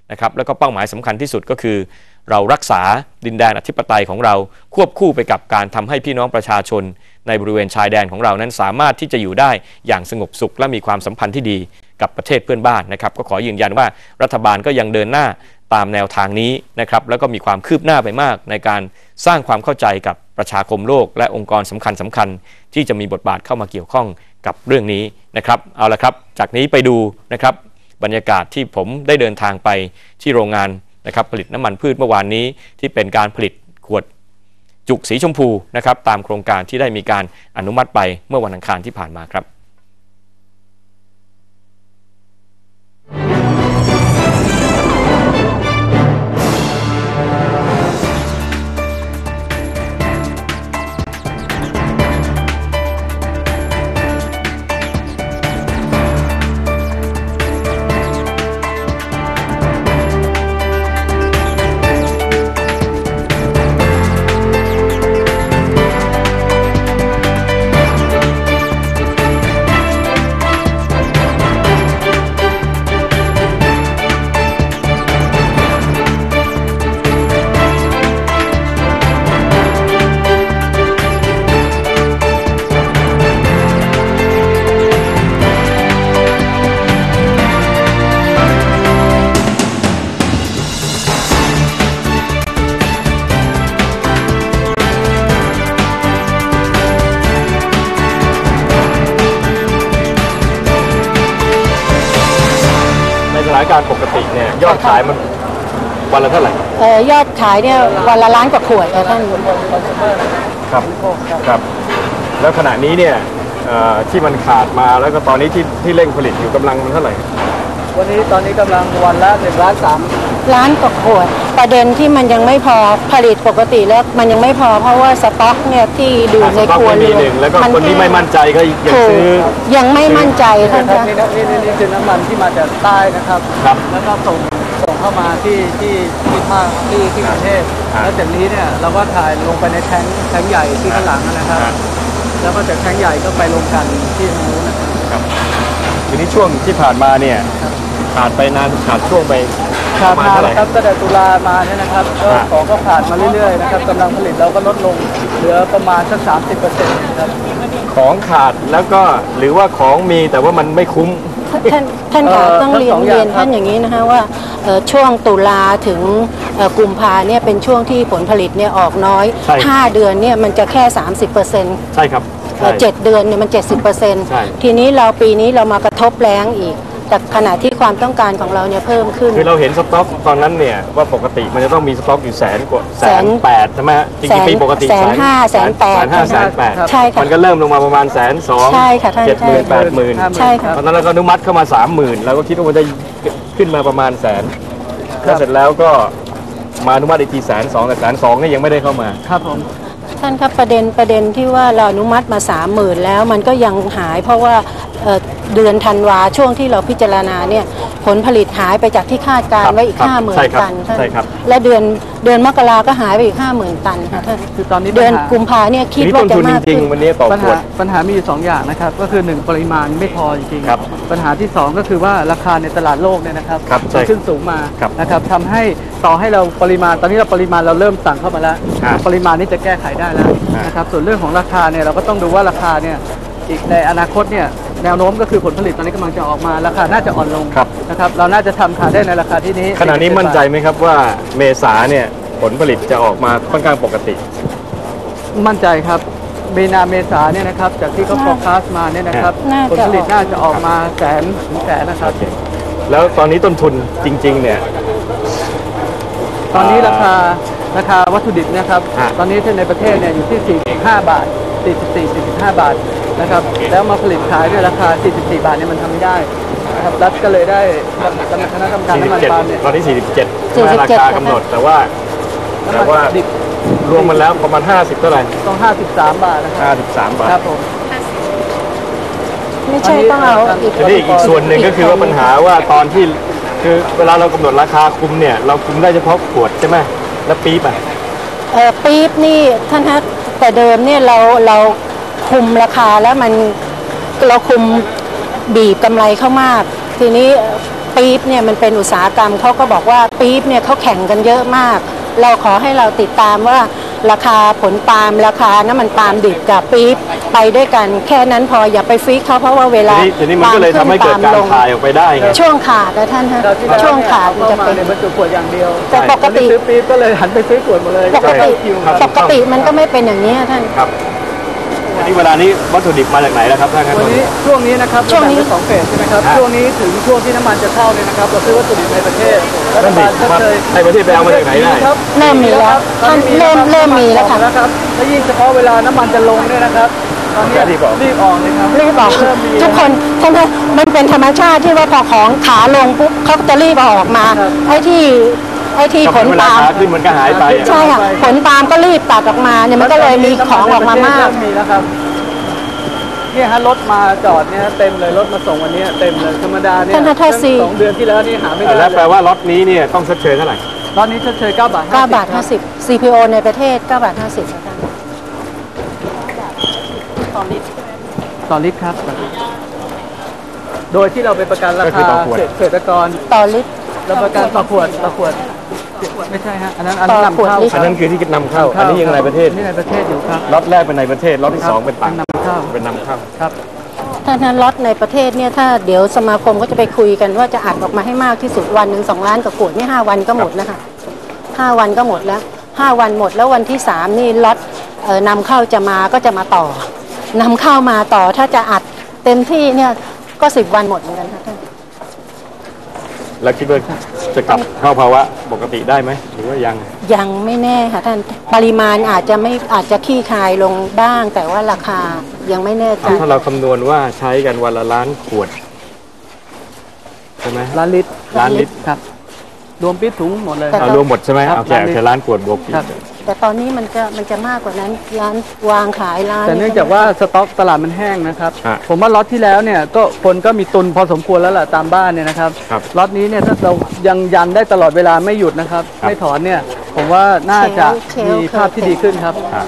นะครับแล้วก็เป้าหมายสำคัญที่สุดก็คือเรารักษาดินแดนอธิปไตยของเราควบคู่ไปกับการทำให้พี่น้องประชาชนในบริเวณชายแดนของเรานั้นสามารถที่จะอยู่ได้อย่างสงบสุขและมีความสัมพันธ์ที่ดีกับประเทศเพื่อนบ้านนะครับก็ขอยืนยันว่ารัฐบาลก็ยังเดินหน้าตามแนวทางนี้นะครับแล้วก็มีความคืบหน้าไปมากในการสร้างความเข้าใจกับประชาคมโลกและองค์กรสำคัญที่จะมีบทบาทเข้ามาเกี่ยวข้องกับเรื่องนี้นะครับเอาละครับจากนี้ไปดูนะครับบรรยากาศที่ผมได้เดินทางไปที่โรงงานนะครับผลิตน้ำมันพืชเมื่อวานนี้ที่เป็นการผลิตขวดจุกสีชมพูนะครับตามโครงการที่ได้มีการอนุมัติไปเมื่อวันอังคารที่ผ่านมาครับสถานการณ์ปกติเนี่ยยอดขายมันวันละเท่าไหร่ยอดขายเนี่ยวันละล้านกว่าขวดท่านครับครับแล้วขณะนี้เนี่ยที่มันขาดมาแล้วก็ตอนนี้ที่เร่งผลิตอยู่กำลังมันเท่าไหร่ตอนนี้กำลังวันละ 1.3 ล้านกว่าขวดประเด็นที่มันยังไม่พอผลิตปกติแล้วมันยังไม่พอเพราะว่าสต็อกเนี่ยที่ดูในครัวเรือนแล้วก็คนที่ไม่มั่นใจก็ยังซื้อยังไม่มั่นใจท่านคะนี่คือน้ำมันที่มาจากใต้นะครับแล้วก็ส่งเข้ามาที่ภาคที่ประเทศแล้วจากนี้เนี่ยเราก็ถ่ายลงไปในแท้งใหญ่ที่ข้างหลังนะครับแล้วก็จากแท้งใหญ่ก็ไปลงกันที่นู้นนะครับทีนี้ช่วงที่ผ่านมาเนี่ยขาดไปนานขาดช่วงไปประมาณเท่าไหร่ครับตั้งแต่ตุลามาเนี่ยนะครับก็ของก็ขาดมาเรื่อยๆนะครับกำลังผลิตเราก็ลดลงเหลือประมาณสัก 30% ครับของขาดแล้วก็หรือว่าของมีแต่ว่ามันไม่คุ้มท่านคะต้องเรียนท่านอย่างนี้นะคะว่าช่วงตุลาถึงกุมภาเนี่ยเป็นช่วงที่ผลผลิตเนี่ยออกน้อย5 เดือนเนี่ยมันจะแค่ 30% ใช่ครับ 7 เดือนเนี่ยมัน 70%ทีนี้ปีนี้เรามากระทบแรงอีกแต่ขณะที่ความต้องการของเราเนี่ยเพิ่มขึ้นคือเราเห็นสต็อกตอนนั้นเนี่ยว่าปกติมันจะต้องมีสต็อกอยู่1,800,000ใช่ไหมจริงๆปีปกติ 1,500,000 ใช่ค่ะมันก็เริ่มลงมาประมาณ120,000 ใช่ค่ะท่าน 70,000 ใช่ค่ะตอนนั้นเราก็อนุมัติเข้ามา30,000แล้วก็คิดว่ามันจะขึ้นมาประมาณ100,000แล้วเสร็จแล้วก็มาอนุมัติอีกที120,000แต่120,000นี่ยังไม่ได้เข้ามาครับผมท่านครับประเด็นที่ว่าเราอนุมัติมา30,000แล้วมันก็ยังหายเพราะว่าเดือนธันวาช่วงที่เราพิจารณาเนี่ยผลผลิตหายไปจากที่คาดการไว้อีก 50,000 ตันท่านและเดือนมกราก็หายไปอีก 50,000 ตันค่ะท่านคือตอนนี้เดือนกุมภาเนี่ยคิดว่าจะมากขึ้นวันนี้ต่อขวดปัญหามีอยู่2 อย่างนะครับก็คือ1ปริมาณไม่พอจริงๆปัญหาที่2ก็คือว่าราคาในตลาดโลกเนี่ยนะครับขึ้นสูงมานะครับทำให้ต่อให้เราปริมาณตอนนี้เราปริมาณเราเริ่มสั่งเข้ามาแล้วปริมาณนี้จะแก้ไขได้แล้วนะครับส่วนเรื่องของราคาเนี่ยเราก็ต้องดูว่าราคาเนี่ยอีกในอนาคตเนี่ยแนวโน้มก็คือผลผลิตตอนนี้กำลังจะออกมาราคาน่าจะอ่อนลงนะครับเราน่าจะททานได้ในราคาที่นี้ขณะนี้มั่นใจไหมครับว่าเมษาเนี่ยผลผลิตจะออกมาค่อนข้างปกติมั่นใจครับเมษาเนี่ยนะครับจากที่เขาforecastมาเนี่ยนะครับผลผลิตน่าจะออกมา100,000 นะครับแล้วตอนนี้ต้นทุนจริงๆเนี่ยตอนนี้ราคาวัตถุดิบนะครับตอนนี้ในประเทศเนี่ยอยู่ที่45 บาท44-45 บาทนะครับแล้วมาผลิตขายด้วยราคา44 บาทเนี่ยมันทำไม่ได้นะครับรัฐก็เลยได้คณะกรรมการน้ำมันปาล์มเนี่ยตอนนี้47ราคากำหนดแต่ว่ารวมมันแล้วประมาณ50เท่าไหร่ต้อง53 บาทนะครับ 53 บาทครับผมไม่ใช่ต้องเอาอีกส่วนหนึ่งก็คือว่าปัญหาว่าตอนที่คือเวลาเรากำหนดราคาคุมเนี่ยเราคุมได้เฉพาะขวดใช่ไหมแล้วปี๊บปี๊บนี่ท่านฮะแต่เดิมเนี่ยเราคุมราคาแล้วเราคุมบีบกำไรเข้ามากทีนี้ปี๊บเนี่ยมันเป็นอุตสาหกรรมเขาก็บอกว่าปี๊บเนี่ยเขาแข่งกันเยอะมาก เราขอให้เราติดตามว่าราคาผลปาล์มราคาน้ำมันปาล์มดิบกับปี๊บไปด้วยกันแค่นั้นพออย่าไปฟิกเขาเพราะว่าเวลาทีนี้มันก็เลยทำให้เกิดการขายออกไปได้ไงช่วงขาดนะท่านฮะช่วงขาดมันจะเป็นบรรจุขวดอย่างเดียวแต่ปกติซื้อปี๊บก็เลยหันไปซื้อขวดหมดเลยปกติมันก็ไม่เป็นอย่างนี้ท่านครับอันนี้เวลานี้วัตถุดิบมาจากไหนแล้วครับท่านครับวันนี้ช่วงนี้นะครับช่วงนี้แบ่เป็นสองเฟสใช่ไหมครับช่วงนี้ถึงช่วงที่น้ำมันจะเข้าเนี่ยนะครับเราซื้อวัตถุดิบในประเทศรัฐบาลก็เลยในประเทศไปเอามาจากไหนได้ครับเริ่มมีแล้วท่านเริ่มมีแล้วค่ะนะครับและยิ่งเฉพาะเวลาน้ำมันจะลงเนี่ยนะครับตอนนี้รีบออกเลยครับรีบบอกเริ่มมีทุกคนท่านคะมันเป็นธรรมชาติที่ว่าพอของขาลงปุ๊บเขาจะรีบเอาออกมาครับไอ้ที่ผลเวลาปาล์มขาขึ้นมันก็หายไปอะใช่ค่ะผลปาล์มก็รีบตัดออกมาเนี่ยมันก็เลยมีของออกมามากมีแล้วครับเนี่ยฮะรถมาจอดเนี่ยเต็มเลยรถมาส่งวันนี้เต็มเลยธรรมดาเนี่ยท่านถ้าซี 2 เดือนที่แล้วนี่หาไม่ได้แล้วแปลว่าล็อตนี้เนี่ยต้องชดเชยเท่าไหร่ตอนนี้ชดเชย9 บาท 9 บาท 50 CPO ในประเทศ9 บาท 50ค่ะต่อลิตรครับ โดยที่เราไปประกันราก็คืคาอต่อขวดเกษตรกรต่อลิตรเราประกันต่อขวดไม่ใช่ฮะอันนั้นต่อนำขวดเข้าลิตรอันนั้นคือที่นำเข้า อันนี้ยังในประเทศนี่ในประเทศอยู่ครับล็อตแรกเป็นในประเทศล็อตที่สองเป็นต่างนำเข้าเป็นนำเข้าครับถ้าล็อตในประเทศเนี่ยถ้าเดี๋ยวสมาคมก็จะไปคุยกันว่าจะอัดออกมาให้มากที่สุดวันหนึ่ง2 ล้านกับขวดนี่5 วันก็หมดนะคะ5 วันก็หมดแล้ว5 วันหมดแล้ววันที่3นี่ล็อตนำเข้าจะมาก็จะมาต่อนำเข้ามาต่อถ้าจะอัดเต็มที่เนี่ยก็10 วันหมดเหมือนกันค่ะท่านแล้วคิดว่าจะกลับเข้าภาวะปกติได้ไหมหรือว่ายังยังไม่แน่ค่ะท่านปริมาณอาจจะขี้คายลงบ้าง แต่ว่าราคายังไม่แน่ใจถ้าเราคำนวณว่าใช้กันวันละล้านขวดใช่ไหมล้านลิตรล้านลิตรครับรวมปิดถุงหมดเลยแต่เอารวมหมดใช่ไหมครับโอเคโอเคล้านขวดบวกอีกครับแต่ตอนนี้มันจะมากกว่านั้นร้านวางขายร้านแต่เนื่องจากว่าสต็อกตลาดมันแห้งนะครับฮะผมว่าล็อตที่แล้วเนี่ยก็คนก็มีตุนพอสมควรแล้วล่ะตามบ้านเนี่ยนะครับครับล็อตนี้เนี่ยถ้าเรายังยันได้ตลอดเวลาไม่หยุดนะครับครับไม่ถอนเนี่ยผมว่าน่าจะมีภาพที่ดีขึ้นครับครับ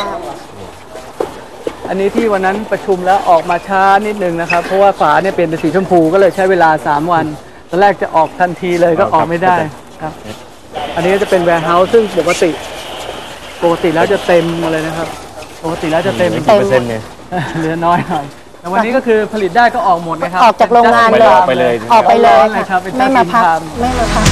อันนี้ที่วันนั้นประชุมแล้วออกมาช้านิดนึงนะครับ เพราะว่าฝาเนี่ยเปลี่ยนเป็นสีชมพูก็เลยใช้เวลา3 วันตอนแรกจะออกทันทีเลยก็ออกไม่ได้ครับ อันนี้จะเป็นแวร์เฮาส์ซึ่งปกติแล้วจะเต็มหมดเลยนะครับ ปกติแล้วจะเต็มกี่เปอร์เซ็นต์เนี่ยเหลือน้อยหน่อยแต่วันนี้ก็คือผลิตได้ก็ออกหมดนะครับออกจากโรงงานเลยออกไปเลยออกไปเลยเลยครัค่ะบเป็นไม่มาพักเจ้าถิ่นทำไม่มาพัก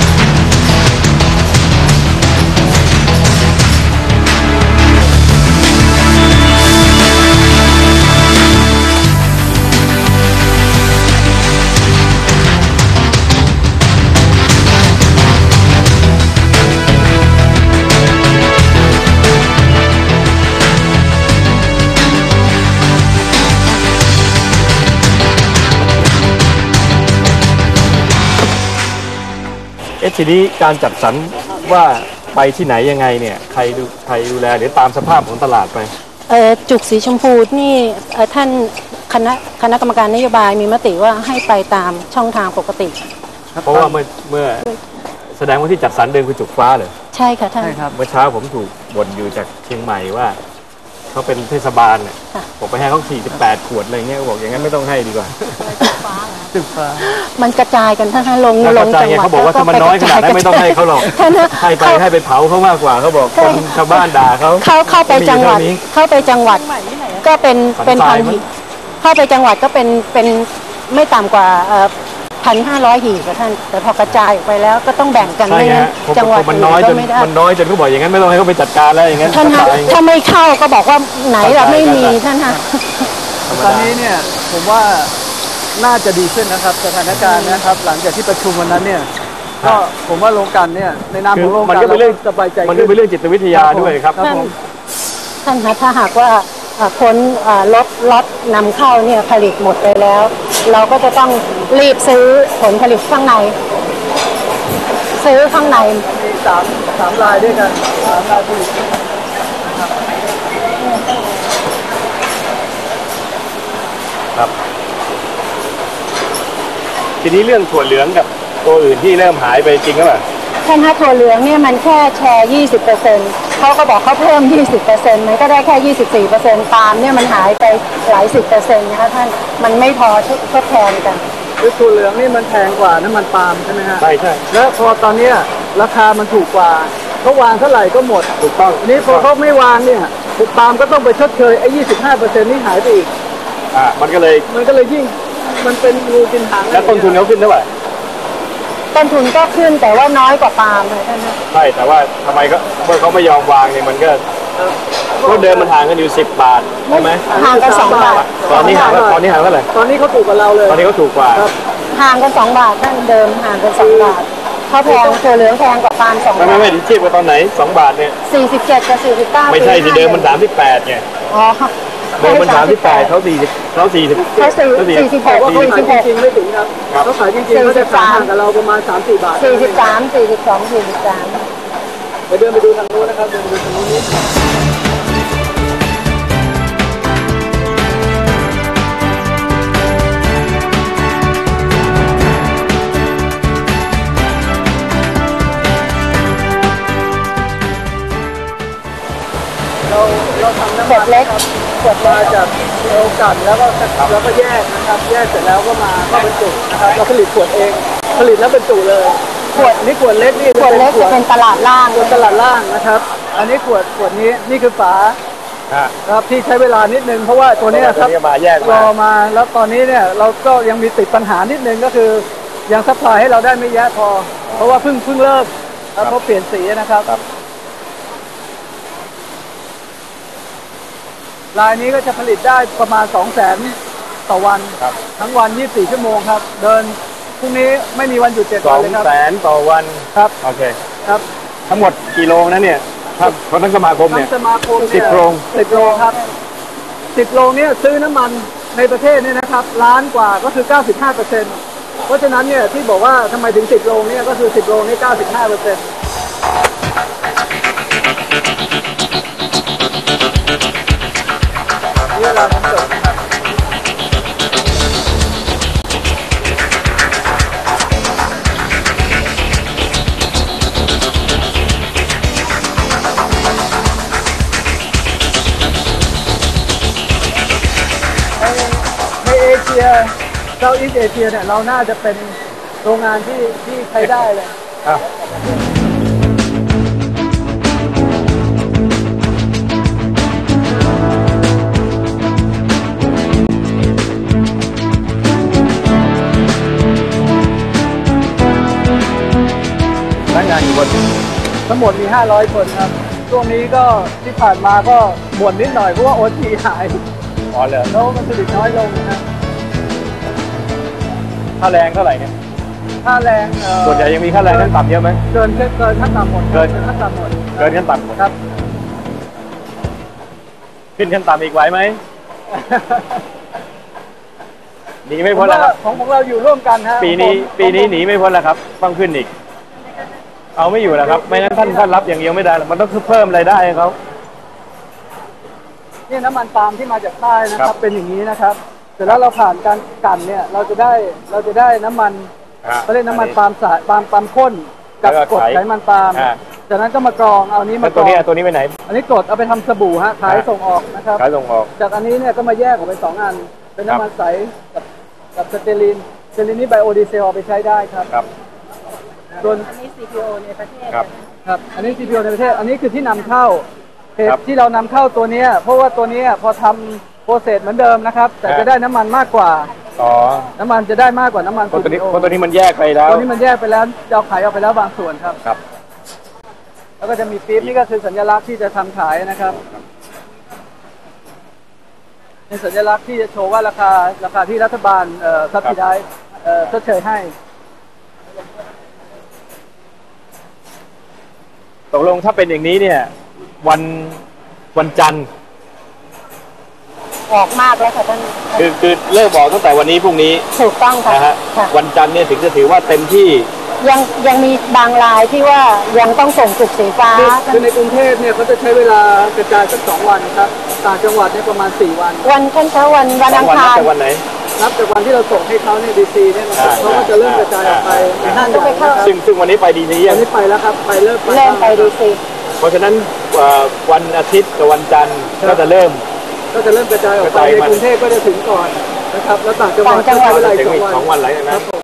ทีนี้การจัดสรรว่าไปที่ไหนยังไงเนี่ยใครดูแลเดี๋ยวตามสภาพของตลาดไปจุกสีชมพูนี่ท่านคณะกรรมการนโยบายมีมติว่าให้ไปตามช่องทางปกติเพราะว่าเมื่อแสดงว่าที่จัดสรรเดิมคือจุกฟ้าเลยใช่ค่ะท่านใช่ครับเมื่อเช้าผมถูกบ่นอยู่จากเชียงใหม่ว่าเขาเป็นเทศบาลเนี่ยค่ะผมไปให้เขา48 ขวดอะไรเงี้ยบอกอย่างนั้นไม่ต้องให้ดีกว่าตึกฟ้ามันกระจายกันท่านลงแล้วลก็งใจจังไงหวัดเขาบอกว่าถ้ามันน้อยขนาดนั้นไม่ต้องให้เขาหรอกท่านนะให้ไปเผาเขามากกว่าเขาบอกคนชาวบ้านด่าเขาเข้าไปจังหวัดมีเท่านี้เข้าไปจังหวัดก็เป็นสันทรายพันมั้หียบเข้าไปจังหวัดก็เป็นไม่ต่ำกว่า1,500 หีบค่ะท่านแต่พอกระจายออกไปแล้วก็ต้องแบ่งกันใช่ไม่ไงงั้นฮะจังหวัดมันอื่น้อยนจก็นไม่ได้มันน้อยจนเขาบอกอย่างนั้นไม่ต้องให้เขาไปจัดการแล้วอย่างนั้นท่านฮะตายถ้าไม่เข้าก็บอกว่าไหนเราไม่มีท่านฮะธรรมตอนดานี้เนี่ยผมว่าน่าจะดีขึ้นนะครับสถานการณ์นะครับ หลังจากที่ประชุมวันนั้นเนี่ยก็ผมว่าโรงกลั่นเนี่ยในนามคืขอองโรงมันกลั่นก็เป็นเรื่องสบายใจมันก็ขึ้นเป็นเรื่องจิตวิทยาด้วยครับครับผมท่านคะถ้าหากว่าพ้นล็อตนำเข้าเนี่ยผลิตหมดไปแล้ว เราก็จะต้องรีบซื้อผลผลิตข้างใน ซื้อข้างในมีสามลายด้วยกัน3 ลายผลิตครับทีนี้เรื่องถั่วเหลืองกับตัวอื่นที่เริ่มหายไปจริงหรือเปล่าท่านคะถั่วเหลืองเนี่ยมันแค่แชร์ 20%เขาก็บอกเขาเพิ่ม 20%มันก็ได้แค่ 24%ปาล์มเนี่ยมันหายไปหลาย10%นะคะท่านมันไม่พอทดแทนกันคือถั่วเหลืองนี่มันแพงกว่าน้ำมันปาล์มใช่ไหมฮะใช่ใช่แล้วพอตอนเนี้ยราคามันถูกกว่าเขาวางเท่าไหร่ก็หมดถูกต้องนี้พอเขาไม่วางเนี่ยปาล์มก็ต้องไปชดเชยไอ้ 25% นี่หายไปอีกมันก็เลยยิ่งมันเป็นงูกินหางแล้วต้นทุนเขาขึ้นเท่าไหร่ต้นทุนก็ขึ้นแต่ว่าน้อยกว่าปาล์มเลยท่านนะใช่แต่ว่าทำไมก็เมื่อเขาไม่ยอมวางเนี่ยมันก็เดิมมันห่างกันอยู่10 บาทใช่ไหมห่างกัน2 บาทตอนนี้ห่างเท่าไหร่ตอนนี้เขาถูกกว่าเราเลยตอนนี้เขาถูกกว่าห่างกัน2 บาทท่านเดิมห่างกัน2 บาทเขาแพงถั่วเหลืองแพงกว่าปาล์ม2 บาทไม่เทียบกันตอนไหน2 บาทเนี่ย 47กับ49 ไม่ใช่สิเดิมมัน38ไงอ๋อเดิมมัน38เขา40เขา46 ว่าเขาขายจริงๆไม่ถึงครับเขาขายจริงๆเขาจะขายห่างกับเราประมาณ3-4 บาท 43 42 43 ไปเดินไปดูทางโน้นนะครับเดินไปดูทางโน้นนี้เราทำน้ำมันเล็กมาจากโรงกลั่นแล้วก็แยกนะครับแยกเสร็จแล้วก็มาบรรจุนะครับเราผลิตขวดเองผลิตแล้วบรรจุเลยขวดนี้ขวดเล็กนี่ขวดเล็กจะเป็นตลาดล่างตลาดล่างนะครับอันนี้ขวดนี้นี่คือฝาครับที่ใช้เวลานิดนึงเพราะว่าตัวนี้ครับรอมาแล้วตอนนี้เนี่ยเราก็ยังมีติดปัญหานิดนึงก็คือยังซัพพลายให้เราได้ไม่แย่พอเพราะว่าเพิ่งเลิกเพราะเปลี่ยนสีนะครับรายนี้ก็จะผลิตได้ประมาณ 200,000 ต่อวันทั้งวัน24 ชั่วโมงครับเดินพรุ่งนี้ไม่มีวันหยุด7 วันเลยครับ 200,000 ต่อวันครับโอเคครับทั้งหมดกี่โรงนะเนี่ยครับทั้งสมาคมเนี่ย 10 โรงครับ10 โรงเนี่ยซื้อน้ำมันในประเทศเนี่ยนะครับล้านกว่าก็คือ 95%เพราะฉะนั้นเนี่ยที่บอกว่าทำไมถึง10 โรงเนี่ยก็คือ10 โรงนี่ 95%เวลาผมจบนะครับในเอเชียเซาท์อีสต์เอเชียเนี่ยเราน่าจะเป็นโรงงานที่ใช้ได้เลยงานอยู่บนทั้งหมดมี500 คนครับช่วงนี้ก็ที่ผ่านมาก็บ่นนิดหน่อยเพราะว่าโอทีหายเลยแล้วมันผลิตน้อยลงนะครับค่าแรงเท่าไหร่เนี่ยค่าแรงส่วนใหญ่ยังมีค่าแรงขั้นต่ำเยอะไหมเกินขั้นต่ำหมดเกินขั้นต่ำหมดครับขึ้นขั้นต่ำอีกไหวไหมหนีไม่พ้นแล้วครับของเราอยู่ร่วมกันฮะปีนี้หนีไม่พ้นแล้วครับต้องขึ้นอีกเอาไม่อยู่แล้วครับไม่งั้นท่านรับอย่างเดียวไม่ได้มันต้องเพิ่มรายได้ให้เขานี่น้ำมันปาล์มที่มาจากใต้นะครับเป็นอย่างนี้นะครับเสร็จแล้วเราผ่านการกั่นเนี่ยเราจะได้น้ำมันเขาเรียกน้ำมันปาล์มสายปาล์มข้นกับกรดไขมันปาล์มจากนั้นก็มากรองเอานี้มากรองตัวนี้ไปไหนอันนี้กรดเอาไปทำสบู่ฮะขายส่งออกนะครับขายส่งออกจากอันนี้เนี่ยก็มาแยกออกเป็น2 อันเป็นน้ำมันใสกับสเตอรีนนี่ไบโอดีเซลเอาไปใช้ได้ครับส่วนอันนี้ CPO ในประเทศครับอันนี้ CPO ในประเทศอันนี้คือที่นำเข้าเหตุที่เรานำเข้าตัวนี้เพราะว่าตัวนี้พอทำโปรเซสเหมือนเดิมนะครับแต่จะได้น้ำมันมากกว่าน้ำมันจะได้มากกว่าน้ำมันตัวนี้มันแยกไปแล้วตัวนี้มันแยกไปแล้วเราขายออกไปแล้วบางส่วนครับแล้วก็จะมีปี๊บนี่ก็คือสัญลักษณ์ที่จะทำขายนะครับเป็นสัญลักษณ์ที่จะโชว์ว่าราคาที่รัฐบาลซับซิไดซ์ชดเชยให้ตกลงถ้าเป็นอย่างนี้เนี่ยวันจันทร์ออกมากแล้วค่ะท่านคือเลิกบอกตั้งแต่วันนี้พรุ่งนี้ถูกต้องค่ะนะฮะวันจันทร์เนี่ยถึงจะถือว่าเต็มที่ยังมีบางรายที่ว่ายังต้องส่งจุดสีฟ้าคือในกรุงเทพเนี่ยเขาจะใช้เวลากระจายสัก2 วันครับต่างจังหวัดเนี่ยประมาณ4 วันวันอังคารวันไหนนับจากวันที่เราส่งให้เขาเนี่ยดีซีเนี่ยเขาก็จะเริ่มกระจายออกไปในห้างใหญ่ซึ่งวันนี้ไปดีซีวันนี้ไปแล้วครับไปเริ่มไปดีซีเพราะฉะนั้นวันอาทิตย์กับวันจันทร์ก็จะเริ่มกระจายออกไปในกรุงเทพก็จะถึงก่อนนะครับแล้วต่างจังหวัดต่างจังหวัดเวลาถึงอีก 2 2 วันหลังจากนั้น